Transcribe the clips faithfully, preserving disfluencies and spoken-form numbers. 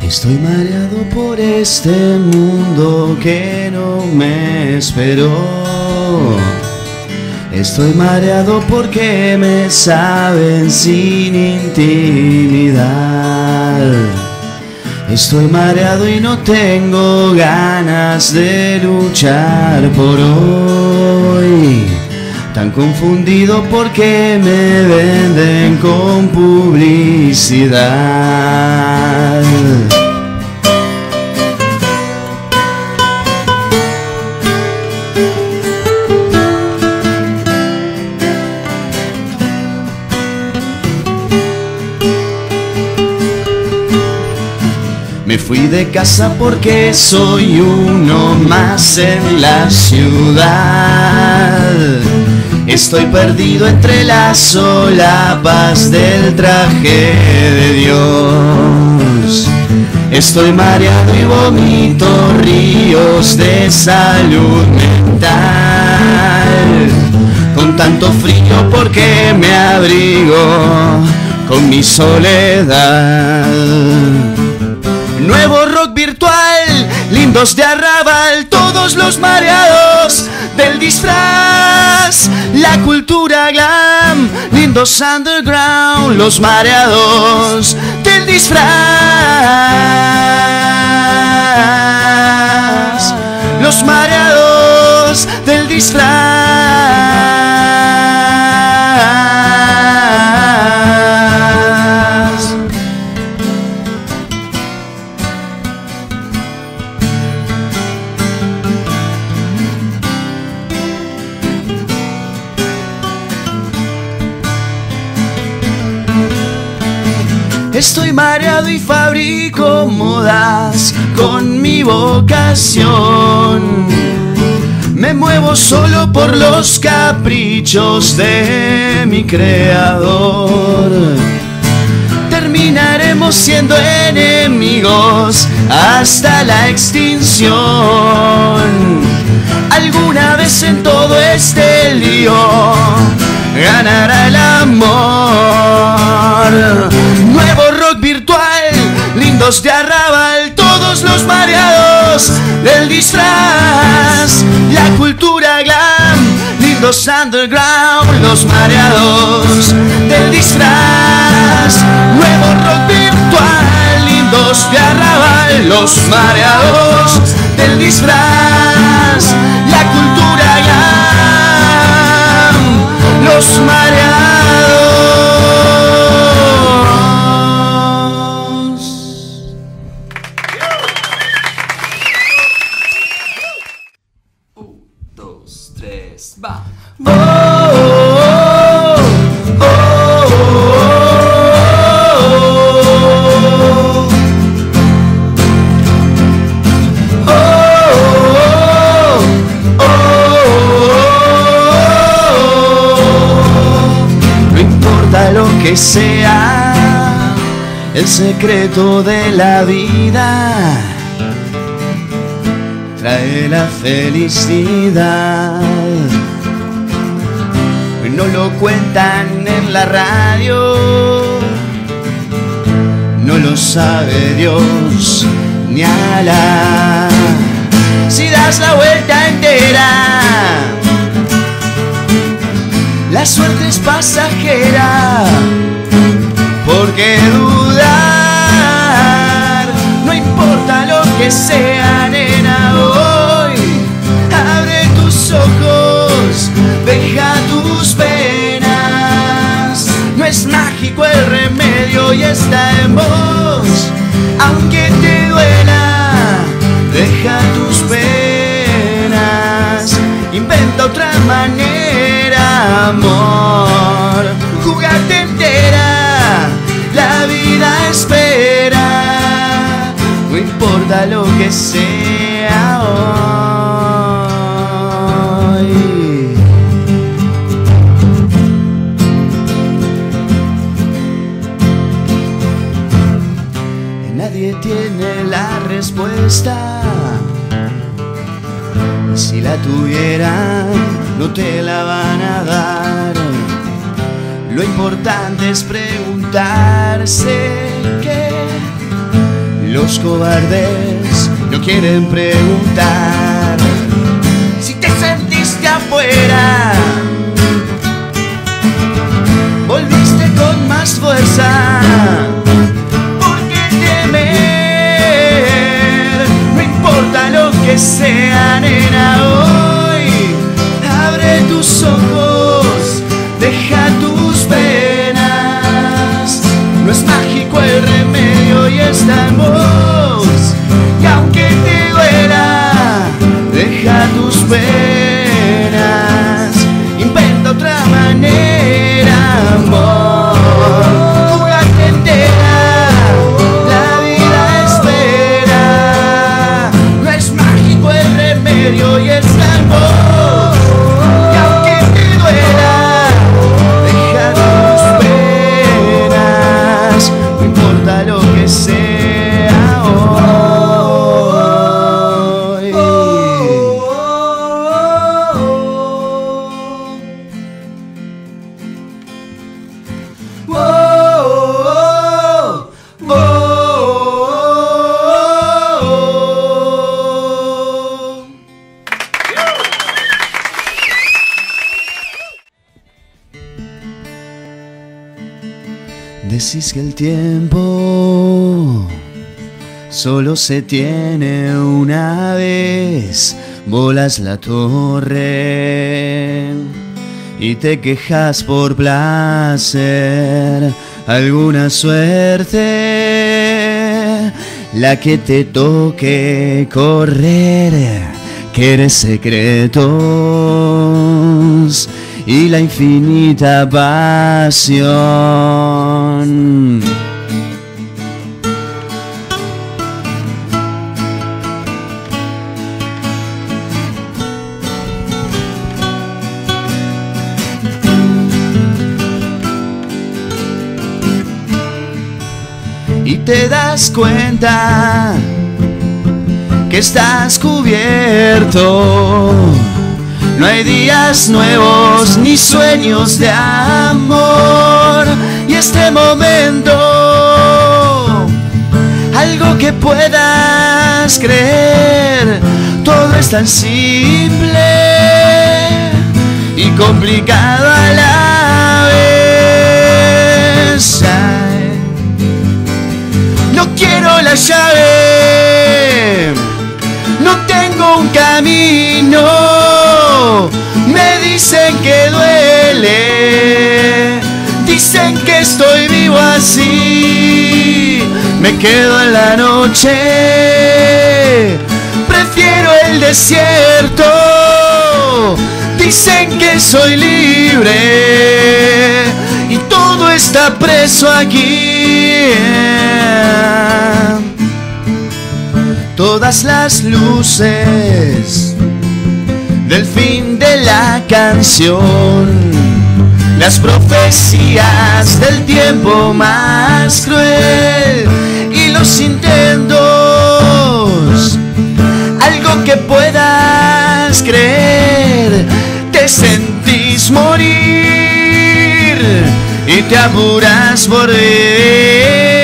Estoy mareado por este mundo que no me esperó. Estoy mareado porque me saben sin intimidad. Estoy mareado y no tengo ganas de luchar por hoy. Tan confundido porque me venden con publicidad. Me fui de casa porque soy uno más en la ciudad. Estoy perdido entre las solapas del traje de Dios. Estoy mareado y vomito ríos de salud mental. Con tanto frío porque me abrigo con mi soledad. Nuevo rock virtual, lindos de arrabal, todos los mareados del disfraz. La cultura glam, lindos underground, los mareados del disfraz. Los mareados del disfraz. Estoy mareado y fabrico modas con mi vocación. Me muevo solo por los caprichos de mi creador. Terminaremos siendo enemigos hasta la extinción. Alguna vez en todo este lío ganará el amor. Nuevo rock virtual, lindos de arrabal, todos los mareados del disfraz. La cultura glam, lindos underground, los mareados del disfraz. Nuevo rock virtual, lindos de arrabal, los mareados del disfraz. La cultura glam, los mareados. Va. Oh, oh, oh, oh, oh, no importa lo que sea, el secreto de la vida trae la felicidad. No lo cuentan en la radio, no lo sabe Dios ni Alá. Si das la vuelta entera, la suerte es pasajera. ¿Por qué dudar? No importa lo que sea, nena, hoy abre tus ojos, deja tus penas. No es mágico el remedio y está en vos. Aunque te duela, deja tus penas. Inventa otra manera, amor. Jugate entera, la vida espera. No importa lo que sea hoy. Nadie tiene la respuesta. Si la tuvieran, no te la van a dar. Lo importante es preguntarse qué Los cobardes no quieren preguntar si te sentiste afuera. Volviste con más fuerza. ¿Por qué temer? No importa lo que sea, nena, hoy abre tus ojos, deja tus penas. No es mágico el remedio y está en vos. Y aunque te duela, deja tus penas. Inventa otra manera, amor. Júrate entera, la vida espera. No es mágico el remedio y está en vos. Y aunque te duela, deja tus penas. No importa lo que sea hoy. Oh, oh, oh, oh, oh. Decís que el tiempo solo se tiene una vez, volas la torre y te quejas por placer, alguna suerte, la que te toque correr, quieres secretos y la infinita pasión. Y te das cuenta que estás cubierto. No hay días nuevos ni sueños de amor. Y este momento, algo que puedas creer, todo es tan simple y complicado a la vez. No quiero la llave, no tengo un camino. Me dicen que duele, dicen que estoy vivo así. Me quedo en la noche, prefiero el desierto. Dicen que soy libre y todo está preso aquí. Todas las luces del fin de la canción, las profecías del tiempo más cruel y los intentos, algo que puedas creer. Te sentís morir y te apuras por vivir.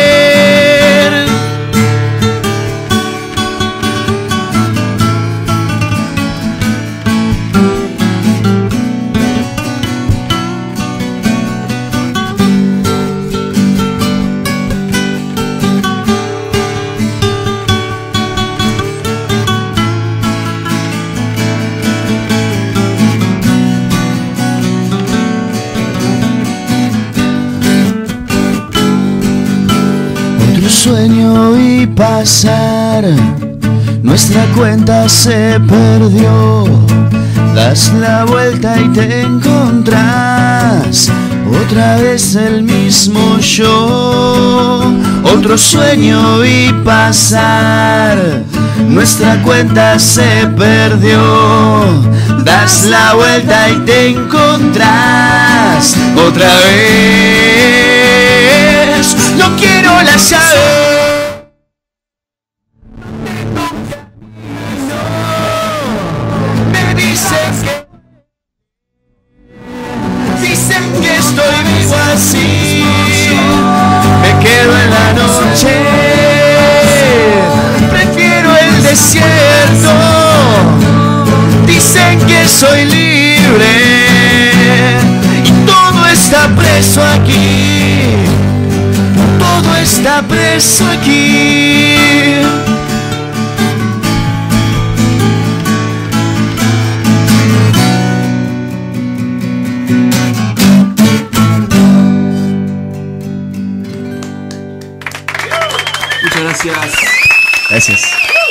Sueño y pasar, nuestra cuenta se perdió. Das la vuelta y te encontrás otra vez el mismo yo. Otro sueño y pasar, nuestra cuenta se perdió. Das la vuelta y te encontrás otra vez. No quiero la llave. Me dicen que dicen que estoy vivo así. Me quedo en la noche, preso aquí, todo está preso aquí. Muchas gracias. Gracias.